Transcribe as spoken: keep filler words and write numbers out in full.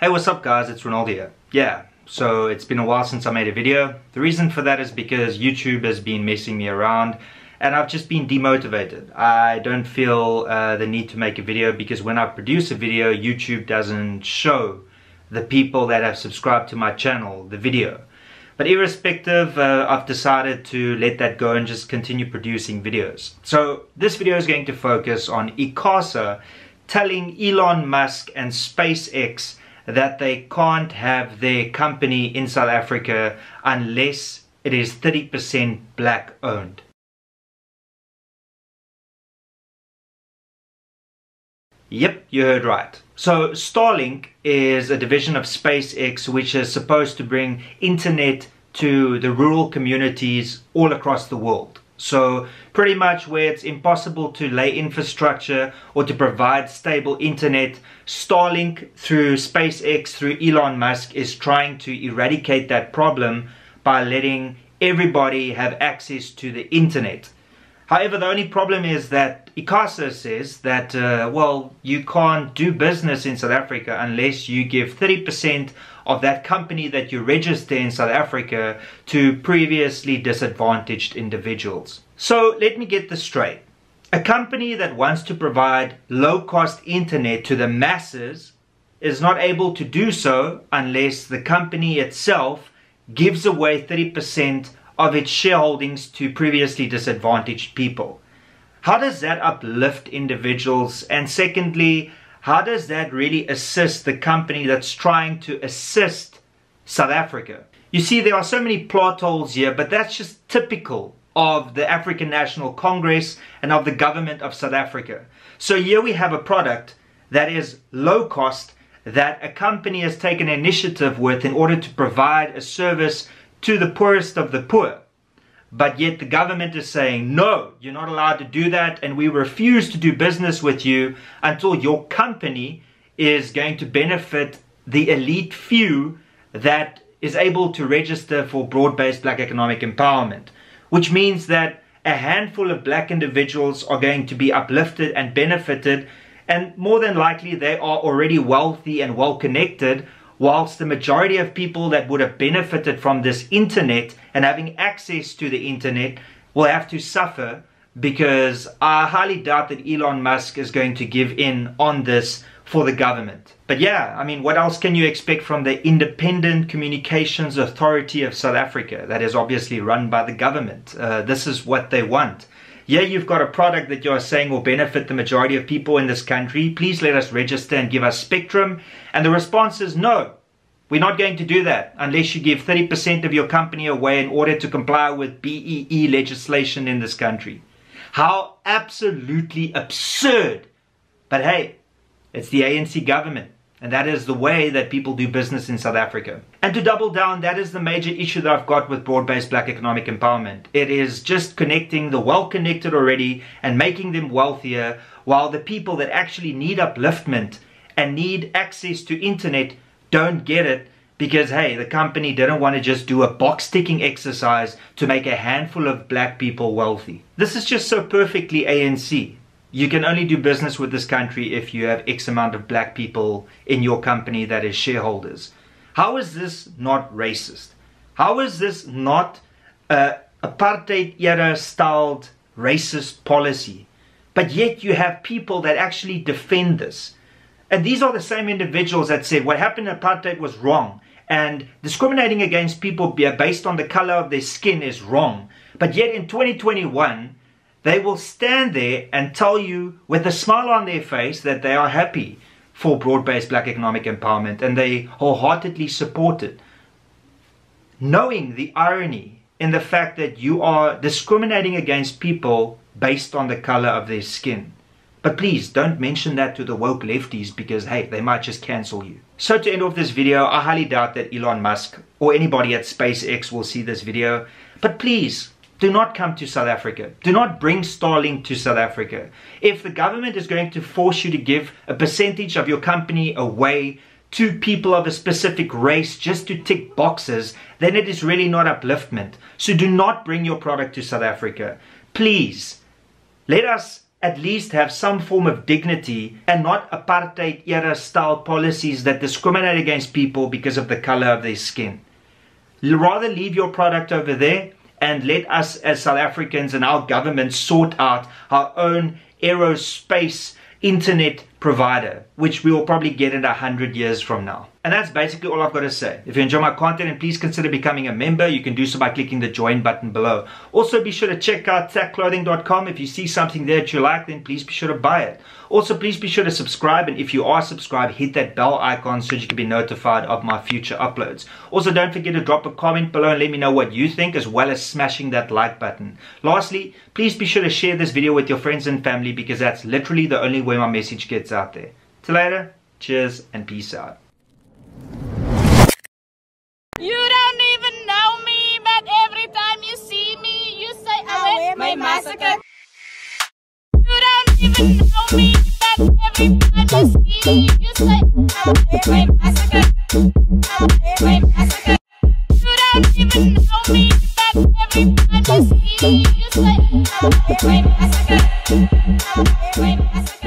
Hey, what's up guys, it's Renaldo here. Yeah, so it's been a while since I made a video. The reason for that is because YouTube has been messing me around and I've just been demotivated. I don't feel uh, the need to make a video because when I produce a video, YouTube doesn't show the people that have subscribed to my channel the video. But irrespective, uh, I've decided to let that go and just continue producing videos. So this video is going to focus on ICASA telling Elon Musk and SpaceX that they can't have their company in South Africa unless it is thirty percent black owned. Yep, you heard right. So Starlink is a division of SpaceX which is supposed to bring internet to the rural communities all across the world. So pretty much where it's impossible to lay infrastructure or to provide stable internet, Starlink through SpaceX, through Elon Musk is trying to eradicate that problem by letting everybody have access to the internet. However, the only problem is that ICASA says that, uh, well, you can't do business in South Africa unless you give thirty percent of that company that you register in South Africa to previously disadvantaged individuals. So let me get this straight. A company that wants to provide low-cost internet to the masses is not able to do so unless the company itself gives away thirty percent of its shareholdings to previously disadvantaged people. How does that uplift individuals? And secondly, how does that really assist the company that's trying to assist South Africa? You see, there are so many plot holes here, but that's just typical of the African National Congress and of the government of South Africa. So here we have a product that is low cost, that a company has taken initiative with in order to provide a service to the poorest of the poor. But yet the government is saying, no, you're not allowed to do that, and we refuse to do business with you until your company is going to benefit the elite few that is able to register for broad-based black economic empowerment. Which means that a handful of black individuals are going to be uplifted and benefited, and more than likely they are already wealthy and well-connected, whilst the majority of people that would have benefited from this internet and having access to the internet will have to suffer, because I highly doubt that Elon Musk is going to give in on this for the government. But yeah, I mean, what else can you expect from the Independent Communications Authority of South Africa that is obviously run by the government? Uh, this is what they want. Yeah, you've got a product that you're saying will benefit the majority of people in this country. Please let us register and give us spectrum. And the response is no, we're not going to do that unless you give thirty percent of your company away in order to comply with B B B E E legislation in this country. How absolutely absurd. But hey, it's the A N C government. And that is the way that people do business in South Africa. And to double down, that is the major issue that I've got with broad-based black economic empowerment. It is just connecting the well-connected already and making them wealthier, while the people that actually need upliftment and need access to internet don't get it because, hey, the company didn't want to just do a box-ticking exercise to make a handful of black people wealthy. This is just so perfectly A N C. You can only do business with this country if you have X amount of black people in your company that is shareholders. How is this not racist? How is this not uh, apartheid era styled racist policy? But yet you have people that actually defend this. And these are the same individuals that said what happened in apartheid was wrong, and discriminating against people based on the color of their skin is wrong. But yet in twenty twenty-one, they will stand there and tell you with a smile on their face that they are happy for broad-based black economic empowerment and they wholeheartedly support it. Knowing the irony in the fact that you are discriminating against people based on the color of their skin. But please don't mention that to the woke lefties because, hey, they might just cancel you. So to end off this video, I highly doubt that Elon Musk or anybody at SpaceX will see this video. But please, do not come to South Africa. Do not bring Starlink to South Africa. If the government is going to force you to give a percentage of your company away to people of a specific race just to tick boxes, then it is really not upliftment. So do not bring your product to South Africa. Please, let us at least have some form of dignity and not apartheid era style policies that discriminate against people because of the color of their skin. Rather leave your product over there and let us as South Africans and our government sort out our own aerospace internet provider, which we will probably get in a hundred years from now. And that's basically all I've got to say. If you enjoy my content, and please consider becoming a member, you can do so by clicking the join button below. Also, be sure to check out tack clothing dot com. If you see something there that you like, then please be sure to buy it. Also, please be sure to subscribe, and if you are subscribed, hit that bell icon so that you can be notified of my future uploads. Also, don't forget to drop a comment below and let me know what you think, as well as smashing that like button. Lastly, please be sure to share this video with your friends and family, because that's literally the only way my message gets out there. Till later, cheers and peace out. You don't even know me, but every time you see me, you say I wear my massacre. You don't even know me, but every time you see me, you say I wear my massacre. I wear my massacre. You don't even know me, but every time you see me, you say I wear my massacre. I wear my massacre.